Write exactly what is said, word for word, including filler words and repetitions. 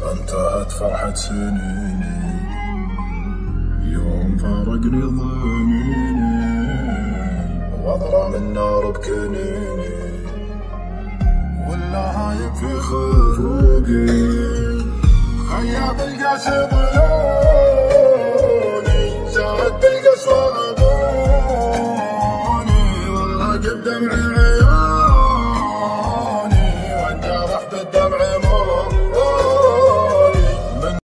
انتهت فرحة سنيني يوم فارقني ضنيني، واضرم النار بكنيني ولا هايب في خفوقي، خياط القاس ضلوني زاد بالقسوة عبوني، والله قد دمعي